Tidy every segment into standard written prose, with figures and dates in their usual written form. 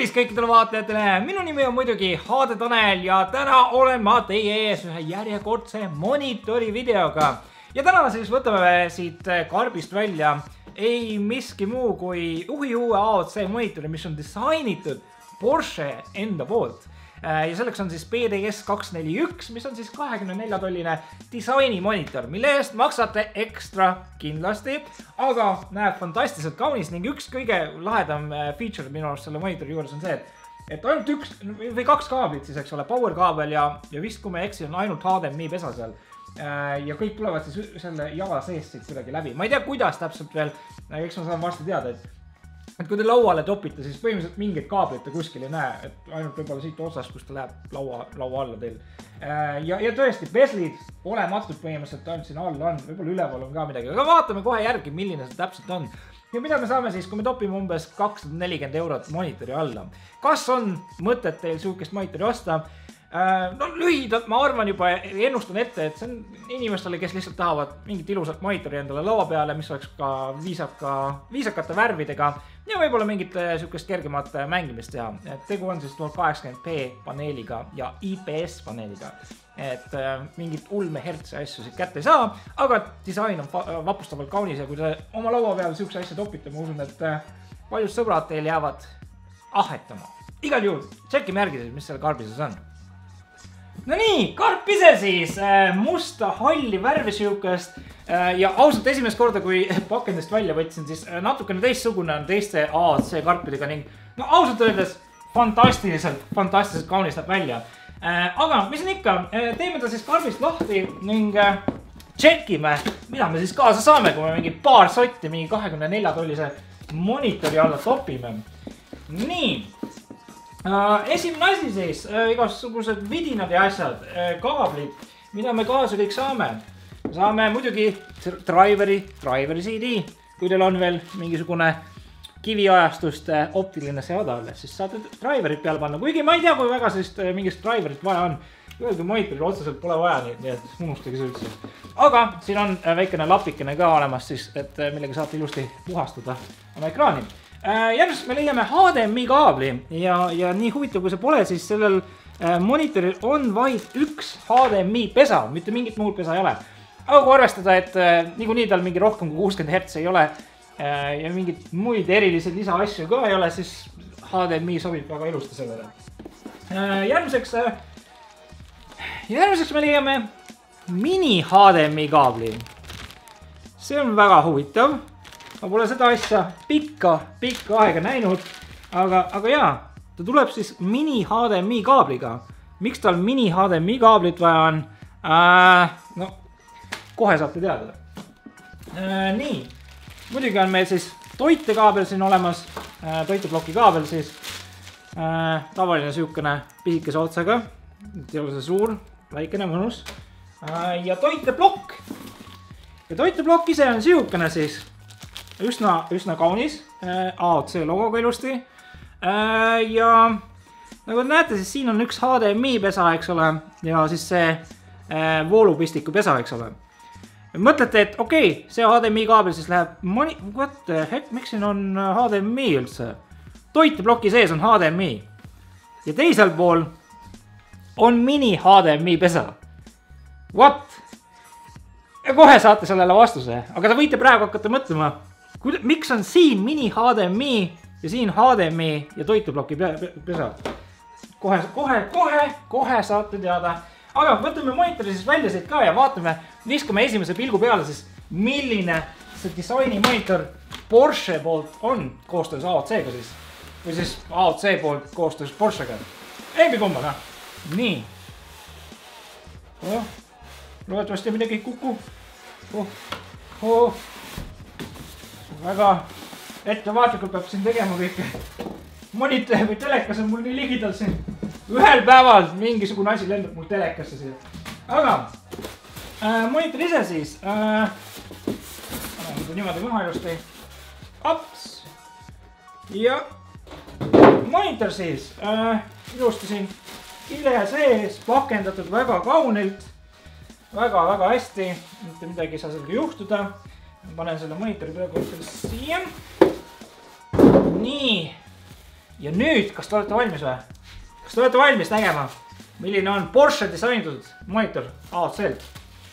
Tervist kõikidele vaatajatele, minu nimi on muidugi HD Tanel ja täna olen ma teie ees ühe järjekordse monitori videoga. Ja täna siis võtame siit karbist välja ei miski muu kui uue AOC monitori, mis on disainitud Porsche enda poolt. Ja selleks on siis PDS 241, mis on siis 24-tolline disainimonitor, mille eest maksate ekstra kindlasti, aga näeb fantastiliselt kaunis ning üks kõige lahedam feature minu arust selle monitori juures on see, et ainult üks või kaks kaablit siis, eks ole, power kaabel ja vist kui me eksi on ainult HDMI pesa seal. Ja kõik tulevad siis selle jala seest siit kuidagi läbi. Ma ei tea, kuidas täpselt veel, eks ma saan varsti teada, et kui te lauale topite, siis põhimõtteliselt mingit kaablit te kuskil ei näe, et ainult võib-olla siit otsast, kus ta läheb laua alla teil. Ja tõesti, beslid olematud põhimõtteliselt ainult siin all on, võib-olla üleval on ka midagi, aga vaatame kohe järgi, milline see täpselt on. Ja mida me saame siis, kui me topime umbes 240 eurot monitori alla. Kas on mõtet teil sihukest monitori osta? No lühidalt ma arvan juba, ennustan ette, et see on inimestele, kes lihtsalt tahavad mingit ilusat monitori endale laua peale, mis oleks ka viisakate värvidega ja võib-olla mingit sihukest kergemat mängimist teha. Tegu on siis 1080p paneeliga ja IPS paneeliga, et mingit ulmehertsi asju siit kätte ei saa, aga disain on vapustavalt kaunis ja kui te oma laua peale sihukese asja topite, ma usun, et paljud sõbrad teil jäävad ahetama. Igal juhul, tšekkime järgi siis, mis selle karbises on. No nii, karp ise siis, musta halli värvi sihukest ja ausalt esimest korda, kui pakendist välja võtsin, siis natukene teistsugune on teiste AOC karpidega ning no ausalt öeldes fantastiliselt kaunis näeb välja. Aga mis on ikka, teeme ta siis karbist lahti ning tšekime, mida me siis kaasa saame, kui me mingi paar sotti mingi 24-tollise monitori alla topime. Nii. Esimene asi siis, igasugused vidinad ja asjad, kaablid, mida me kaasa kõik saame. Saame muidugi driveri CD, kui teil on veel mingisugune kiviajastust optiline seade alles, siis saate driverit peale panna, kuigi ma ei tea, kui väga sellist mingist driverit vaja on. Öelge monitoril otseselt pole vaja, nii et unustage see üldse. Aga siin on väikene lapikene ka olemas siis, et millega saate ilusti puhastada oma ekraani. Järgmiseks me leiame HDMI kaabli ja nii huvitav kui see pole, siis sellel monitoril on vaid üks HDMI pesa, mitte mingit muud pesa ei ole. Aga kui arvestada, et niikuinii tal mingi rohkem kui 60 Hz ei ole ja mingit muid erilisi lisaasju ka ei ole, siis HDMI sobib väga ilusti sellele. Järgmiseks me leiame mini HDMI kaabli. See on väga huvitav. Ma pole seda asja pikka aega näinud, aga jaa, ta tuleb siis mini HDMI kaabliga. Miks tal mini HDMI kaablit vaja on? No, kohe saate teada. Nii, muidugi on meil siis toitekaabel siin olemas, toiteploki kaabel siis, tavaline sihukene pisikese otsaga, ei ole see suur, väikene mõnus, ja toiteplokk. Ja toiteplokk ise on sihukene siis, üsna kaunis, AOC logoga ilusti ja nagu näete, siis siin on üks HDMI pesa, eks ole, ja siis see voolupistiku pesa, eks ole. Mõtlete, et okei, see HDMI kaabel siis läheb what the heck, miks siin on HDMI üldse? Toiteploki sees on HDMI ja teisel pool on mini HDMI pesa. What? Ja kohe saate sellele vastuse, aga te võite praegu hakata mõtlema, miks on siin mini HDMI ja siin HDMI ja toiteploki pesa? Kohe saate teada. Aga võtame monitori siis välja siit ka ja vaatame, viskame esimese pilgu peale siis, milline see disainimonitor Porsche poolt on koostöös AOC-ga siis. Või siis AOC poolt koostöös Porschega. Eembi kumbaga. Nii. Loodetavasti midagi ei kuku. Väga ettevaatlikult peab siin tegema kõike. Monitor või telekas on mul nii ligidal siin. Ühel päeval mingisugune asi lendab mul telekasse siia. Aga monitor ise siis. Annan niimoodi maha ilusti. Aps. Ja monitor siis. Ilusti siin kile sees pakendatud väga kaunilt. Väga hästi. Mitte midagi ei saa sellega juhtuda. Panen selle monitori praegu siia. Nii. ja nüüd, kas te olete valmis või? Kas te olete valmis nägema, milline on Porsche disainitud monitor AOC-lt?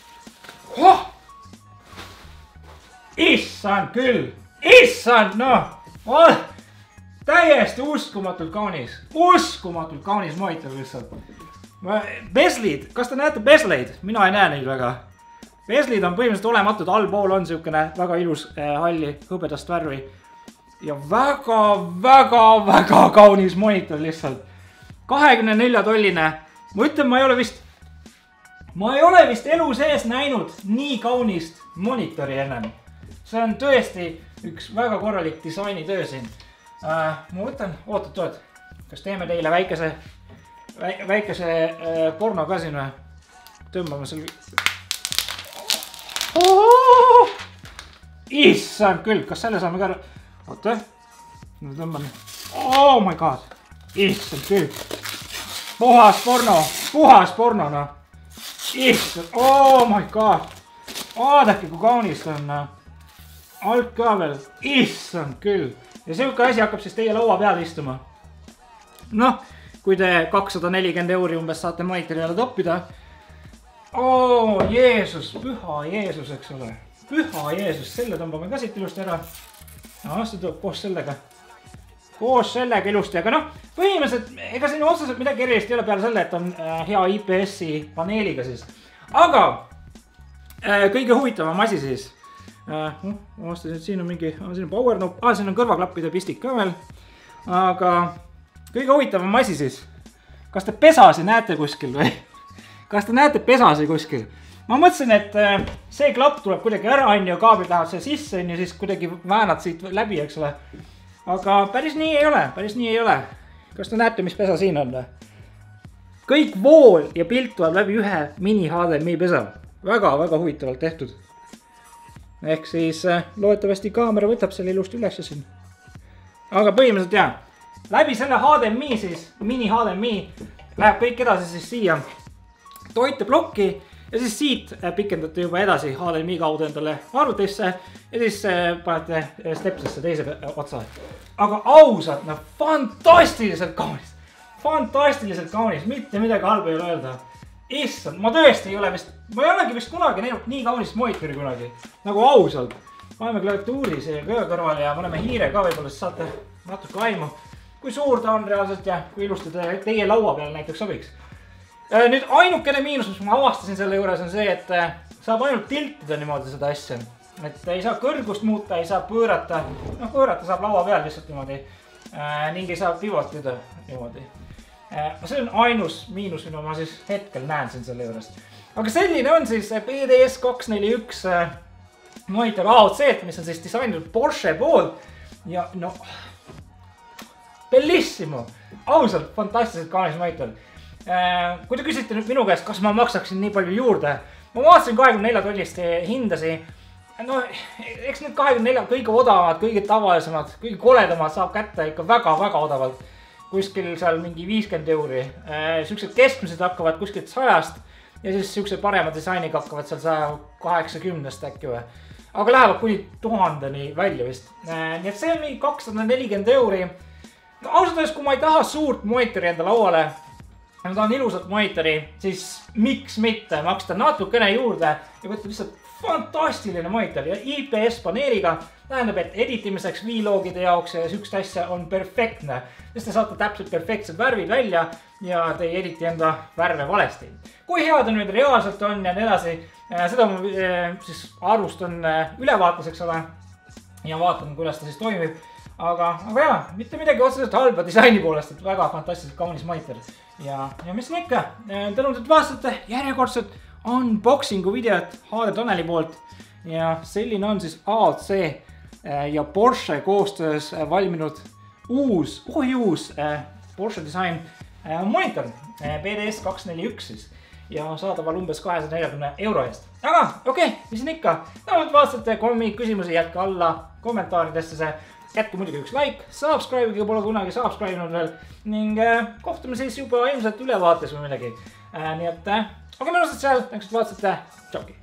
Issand küll! Issand, noh! Täiesti uskumatult kaunis monitor lihtsalt. Beslid, kas te näete besleid? Mina ei näe neid väga. Beslid on põhimõtteliselt olematud, allpool on siukene väga ilus halli hõbedast värvi. Ja väga kaunis monitor lihtsalt. 24-tolline. Ma ütlen, ma ei ole vist elu sees näinud nii kaunist monitori ennem. See on tõesti üks väga korralik disainitöö siin. Ma võtan, oot, kas teeme teile väikese porno ka siin või? Tõmbame selle... Issand küll, kas selle saame ka... Oota, tõmbame... Oh my god! Issand küll! Puhas porno, noh! Issand, oh my god! Vaadake, kui kaunis on, noh! Alt ka veel, issand küll! Ja siuke asi hakkab siis teie laua peal istuma. Noh, kui te 240 € umbes saate monitori jälle toppida. Jeesus, püha Jeesus, eks ole. Püha Jeesus, selle tõmbame ka siit ilusti ära. See tuleb koos sellega ilusti, aga noh, põhimõtteliselt, ega siin otseselt midagi erilist ei ole peale selle, et on hea IPS-i paneeliga siis. Aga kõige huvitavam asi siis. Aastasin, et siin on mingi, siin on power nupp, siin on kõrvaklappide pistik ka veel. Aga kõige huvitavam asi siis. Kas te pesasi näete kuskil või? Kas te näete pesasi kuskil? Ma mõtlesin, et see klapp tuleb kuidagi ära, ja kaablid lähevad see sisse, ja siis kuidagi väänad siit läbi, eks ole. Aga päris nii ei ole. Kas te näete, mis pesa siin on? Kõik vool ja pilt tuleb läbi ühe mini HDMI pesa. Väga huvitavalt tehtud. Ehk siis loodetavasti kaamera võtab selle ilusti üles siin. Aga põhimõtteliselt jah, läbi selle HDMI siis, mini HDMI, läheb kõik edasi siis siia toiteplokki ja siis siit pikendate juba edasi HDMI kaudu endale arvutisse ja siis panete stepsesse teise otsa. Aga ausalt, no fantastiliselt kaunis, mitte midagi halba ei ole öelda. Issand, ma tõesti ei olegi vist kunagi näinud nii kaunist monitori kunagi. Nagu ausalt. Paneme klaviatuuri siia kõrvale ja paneme hiire ka võib-olla, siis saate natuke aimu. Kui suur ta on reaalselt ja kui ilusti teie laua peal näiteks sobiks. Nüüd ainukene miinus, mis ma avastasin selle juures on see, et saab ainult tiltida niimoodi seda asja. Et ei saa kõrgust muuta, ei saa pöörata. Noh, pöörata saab laua peal lihtsalt niimoodi. Ning ei saa pivotida niimoodi. See on ainus miinus, mida ma siis hetkel näen siin selle juures. Aga selline on siis PDS 241 monitor AOC-t, mis on siis disainitud Porsche poolt. Ja no, bellissimo! Ausalt, fantastiliselt kaunis monitor. Kui te küsite nüüd minu käest, kas ma maksaksin nii palju juurde, ma vaatasin 24-tollist hindasi. No, eks need 24 kõige odavamad, kõige tavalisemad, kõige koledamad saab kätte ikka väga odavalt. Kuskil seal mingi 50 €. Siuksed keskmised hakkavad kuskilt 100-st ja siis siukse parema disainiga hakkavad seal 180-st äkki või. Aga lähevad kuni 1000-ni välja vist. Nii et see on mingi 240 €. No, ausalt öeldes, kui ma ei taha suurt monitori enda lauale ja ma tahan ilusat monitori, siis miks mitte maksta natukene juurde ja võtta lihtsalt fantastiline monitor ja IPS paneeliga tähendab, et editimiseks vloogide jaoks ja siukest asja on perfektne. Sest te saate täpselt perfektsed värvid välja ja te ei editi enda värve valesti. Kui head on nüüd reaalselt on ja nii edasi, seda ma siis arvustan ülevaatuseks ole ja vaatan, kuidas ta siis toimib. Aga jah, mitte midagi otseselt halba disaini poolest, et väga fantastiliselt kaunis monitor. Ja mis on ikka, tänud, et vaatasite järjekordselt unboxingu videot HD Taneli poolt ja selline on siis AOC ja Porsche koostöös valminud uus Porsche design monitor PDS 241 siis ja saadaval umbes 240 € eest. Aga okei, mis on ikka, tänud, et vaatasite, kui on mingeid küsimusi, jätke alla kommentaaridesse see. Jätke muidugi üks like, subscribe, kui pole kunagi subscribe'inud veel ning kohtume siis juba ilmselt ülevaates või midagi. Nii et, aga minu arust seal, tänks, et vaatasite, tšauki!